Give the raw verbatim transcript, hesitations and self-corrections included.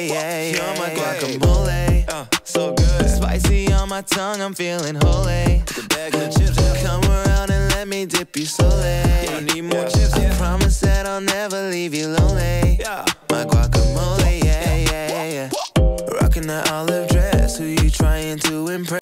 yeah, yeah. You're my guacamole, uh, so good. Spicy on my tongue, I'm feeling holy. The bag of the chips, yeah. Come around and let me dip you slowly. Yeah, I need more yeah. chips, yeah. I promise that I'll never leave you lonely. Yeah. My guacamole, yeah, yeah, yeah. Rocking that olive dress, who you trying to impress?